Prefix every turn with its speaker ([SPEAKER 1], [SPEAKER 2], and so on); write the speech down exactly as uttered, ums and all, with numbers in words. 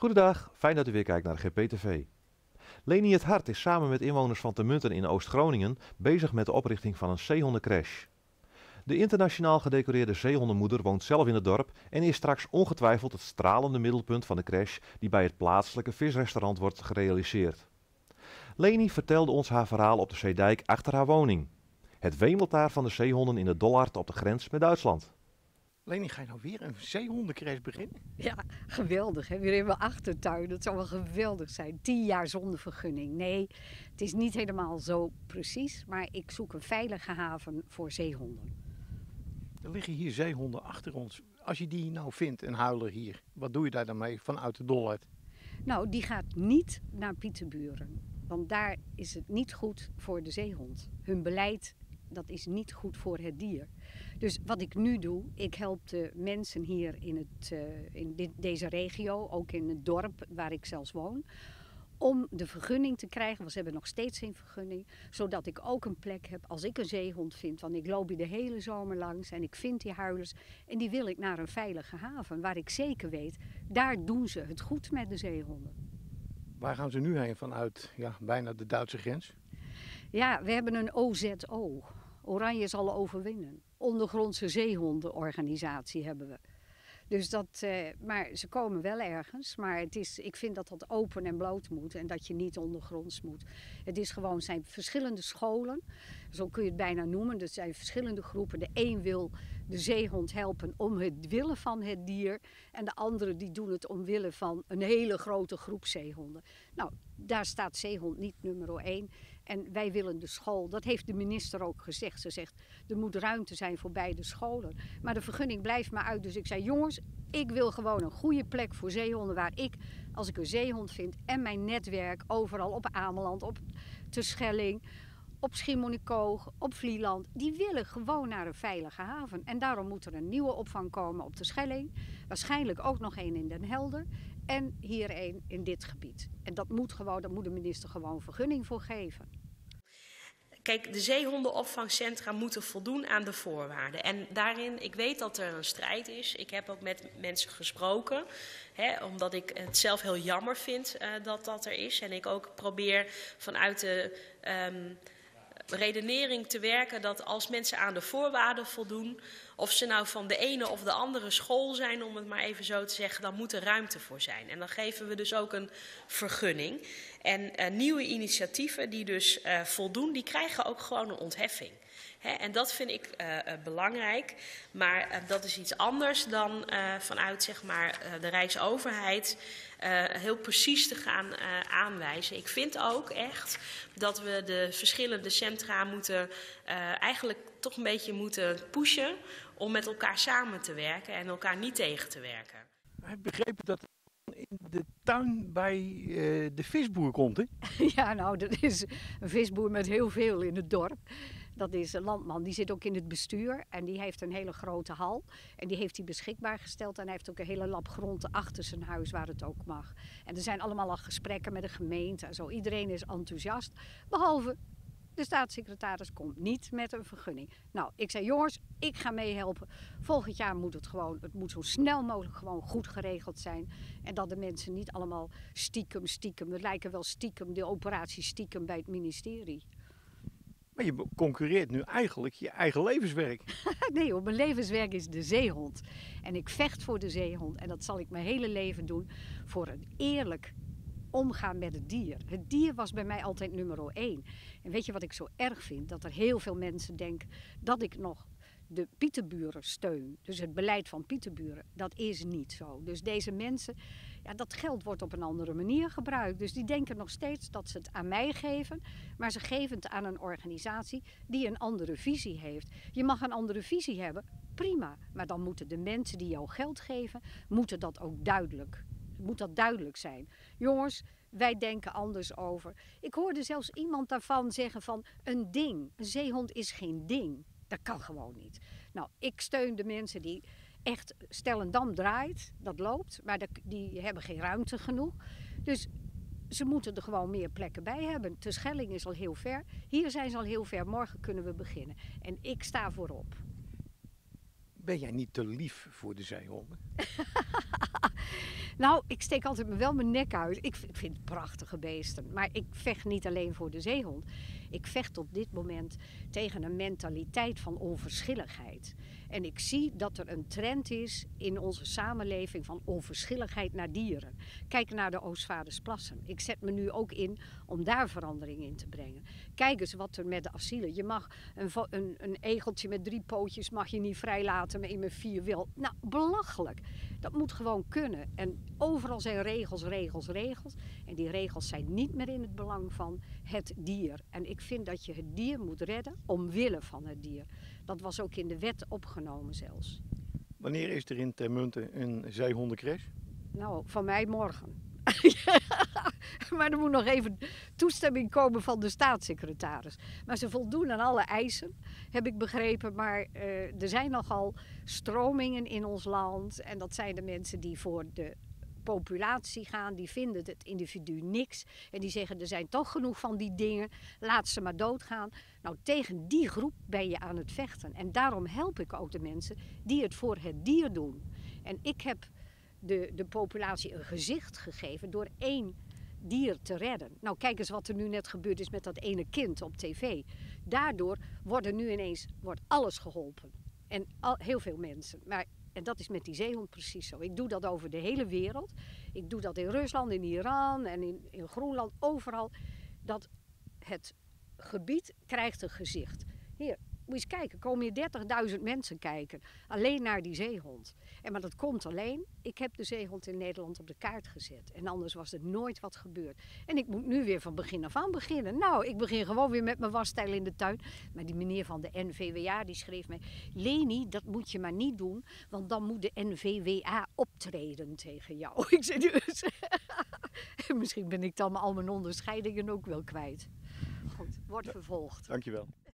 [SPEAKER 1] Goedendag, fijn dat u weer kijkt naar G P T V. Leni het Hart is samen met inwoners van Termunten in Oost-Groningen bezig met de oprichting van een zeehondencrash. De internationaal gedecoreerde zeehondenmoeder woont zelf in het dorp en is straks ongetwijfeld het stralende middelpunt van de crash die bij het plaatselijke visrestaurant wordt gerealiseerd. Leni vertelde ons haar verhaal op de zeedijk achter haar woning. Het wemelt daar van de zeehonden in de Dollard op de grens met Duitsland.
[SPEAKER 2] Leni, ga je nou weer een zeehondencrash beginnen?
[SPEAKER 3] Ja, geweldig. Hè? Weer in mijn achtertuin. Dat zou wel geweldig zijn. Tien jaar zonder vergunning. Nee, het is niet helemaal zo precies. Maar ik zoek een veilige haven voor zeehonden.
[SPEAKER 2] Er liggen hier zeehonden achter ons. Als je die nou vindt, een huiler hier, wat doe je daar dan mee vanuit de Dollard?
[SPEAKER 3] Nou, die gaat niet naar Pieterburen. Want daar is het niet goed voor de zeehond. Hun beleid, dat is niet goed voor het dier. Dus wat ik nu doe, ik help de mensen hier in, het, uh, in dit, deze regio, ook in het dorp waar ik zelfs woon, om de vergunning te krijgen, want ze hebben nog steeds geen vergunning, zodat ik ook een plek heb als ik een zeehond vind. Want ik loop hier de hele zomer langs en ik vind die huilers en die wil ik naar een veilige haven, waar ik zeker weet, daar doen ze het goed met de zeehonden.
[SPEAKER 2] Waar gaan ze nu heen vanuit ja, bijna de Duitse grens?
[SPEAKER 3] Ja, we hebben een O Z O. Oranje zal overwinnen. Ondergrondse zeehondenorganisatie hebben we. Dus dat, uh, maar ze komen wel ergens. Maar het is, ik vind dat dat open en bloot moet. En dat je niet ondergronds moet. Het is gewoon, zijn verschillende scholen. Zo kun je het bijna noemen. Er zijn verschillende groepen. De een wil de zeehond helpen om het willen van het dier. En de andere die doen het omwille van een hele grote groep zeehonden. Nou, daar staat zeehond niet nummer één. En wij willen de school, dat heeft de minister ook gezegd. Ze zegt, er moet ruimte zijn voor beide scholen. Maar de vergunning blijft maar uit. Dus ik zei, jongens, ik wil gewoon een goede plek voor zeehonden. Waar ik, als ik een zeehond vind en mijn netwerk overal op Ameland, op Terschelling, op Schiermonnikoog, op Vlieland. Die willen gewoon naar een veilige haven. En daarom moet er een nieuwe opvang komen op Terschelling. Waarschijnlijk ook nog één in Den Helder. En hier één in dit gebied. En dat moet gewoon, daar moet de minister gewoon vergunning voor geven.
[SPEAKER 4] Kijk, de zeehondenopvangcentra moeten voldoen aan de voorwaarden. En daarin, ik weet dat er een strijd is. Ik heb ook met mensen gesproken. Hè, omdat ik het zelf heel jammer vind uh, dat dat er is. En ik ook probeer vanuit de um, redenering te werken dat als mensen aan de voorwaarden voldoen, of ze nou van de ene of de andere school zijn, om het maar even zo te zeggen, dan moet er ruimte voor zijn. En dan geven we dus ook een vergunning. En uh, nieuwe initiatieven die dus uh, voldoen, die krijgen ook gewoon een ontheffing. He, en dat vind ik uh, uh, belangrijk, maar uh, dat is iets anders dan uh, vanuit zeg maar, uh, de Rijksoverheid uh, heel precies te gaan uh, aanwijzen. Ik vind ook echt dat we de verschillende centra moeten uh, eigenlijk toch een beetje moeten pushen om met elkaar samen te werken en elkaar niet tegen te werken.
[SPEAKER 2] Ik heb begrepen dat in de tuin bij uh, de visboer komt, hè?
[SPEAKER 3] Ja, nou, dat is een visboer met heel veel in het dorp. Dat is een landman, die zit ook in het bestuur en die heeft een hele grote hal. En die heeft hij beschikbaar gesteld en hij heeft ook een hele lap grond achter zijn huis waar het ook mag. En er zijn allemaal al gesprekken met de gemeente en zo. Iedereen is enthousiast, behalve de staatssecretaris komt niet met een vergunning. Nou, ik zei, jongens, ik ga meehelpen. Volgend jaar moet het gewoon, het moet zo snel mogelijk gewoon goed geregeld zijn. En dat de mensen niet allemaal stiekem, stiekem, het lijken wel stiekem, de operatie stiekem bij het ministerie.
[SPEAKER 2] Maar je concurreert nu eigenlijk je eigen levenswerk.
[SPEAKER 3] Nee hoor, mijn levenswerk is de zeehond. En ik vecht voor de zeehond. En dat zal ik mijn hele leven doen voor een eerlijk omgaan met het dier. Het dier was bij mij altijd nummer één. En weet je wat ik zo erg vind? Dat er heel veel mensen denken dat ik nog de Pieterburen steun. Dus het beleid van Pieterburen, dat is niet zo. Dus deze mensen, ja, dat geld wordt op een andere manier gebruikt. Dus die denken nog steeds dat ze het aan mij geven, maar ze geven het aan een organisatie die een andere visie heeft. Je mag een andere visie hebben, prima. Maar dan moeten de mensen die jou geld geven, moeten dat ook duidelijk moet dat duidelijk zijn. Jongens, wij denken anders over. Ik hoorde zelfs iemand daarvan zeggen van een ding. Een zeehond is geen ding. Dat kan gewoon niet. Nou, ik steun de mensen die echt Stellendam draait. Dat loopt, maar die hebben geen ruimte genoeg. Dus ze moeten er gewoon meer plekken bij hebben. Terschelling is al heel ver. Hier zijn ze al heel ver. Morgen kunnen we beginnen. En ik sta voorop.
[SPEAKER 2] Ben jij niet te lief voor de zeehonden?
[SPEAKER 3] Nou, ik steek altijd me wel mijn nek uit. Ik, ik vind het prachtige beesten. Maar ik vecht niet alleen voor de zeehond. Ik vecht op dit moment tegen een mentaliteit van onverschilligheid. En ik zie dat er een trend is in onze samenleving van onverschilligheid naar dieren. Kijk naar de Oostvaardersplassen. Ik zet me nu ook in om daar verandering in te brengen. Kijk eens wat er met de asielen. Je mag een, een, een egeltje met drie pootjes mag je niet vrijlaten, maar in met vier wil. Nou, belachelijk. Dat moet gewoon kunnen. En overal zijn regels, regels, regels. En die regels zijn niet meer in het belang van het dier. En ik vind dat je het dier moet redden omwille van het dier. Dat was ook in de wet opgenomen zelfs.
[SPEAKER 2] Wanneer is er in Termunten een zeehondencrash?
[SPEAKER 3] Nou, van mij morgen. Maar er moet nog even toestemming komen van de staatssecretaris. Maar ze voldoen aan alle eisen, heb ik begrepen. Maar uh, er zijn nogal stromingen in ons land. En dat zijn de mensen die voor de populatie gaan. Die vinden het individu niks. En die zeggen, er zijn toch genoeg van die dingen. Laat ze maar doodgaan. Nou, tegen die groep ben je aan het vechten. En daarom help ik ook de mensen die het voor het dier doen. En ik heb de, de populatie een gezicht gegeven door één dier te redden. Nou, kijk eens wat er nu net gebeurd is met dat ene kind op tv. Daardoor worden nu ineens wordt alles geholpen. En al, heel veel mensen. Maar, en dat is met die zeehond precies zo. Ik doe dat over de hele wereld. Ik doe dat in Rusland, in Iran en in, in Groenland, overal. Dat het gebied krijgt een gezicht. Hier, moet je eens kijken, komen hier dertigduizend mensen kijken. Alleen naar die zeehond. En maar dat komt alleen, ik heb de zeehond in Nederland op de kaart gezet. En anders was er nooit wat gebeurd. En ik moet nu weer van begin af aan beginnen. Nou, ik begin gewoon weer met mijn wasstijl in de tuin. Maar die meneer van de N V W A die schreef mij, Leni, dat moet je maar niet doen, want dan moet de N V W A optreden tegen jou. Ik zei dus, misschien ben ik dan al mijn onderscheidingen ook wel kwijt. Goed, wordt vervolgd.
[SPEAKER 2] Dankjewel.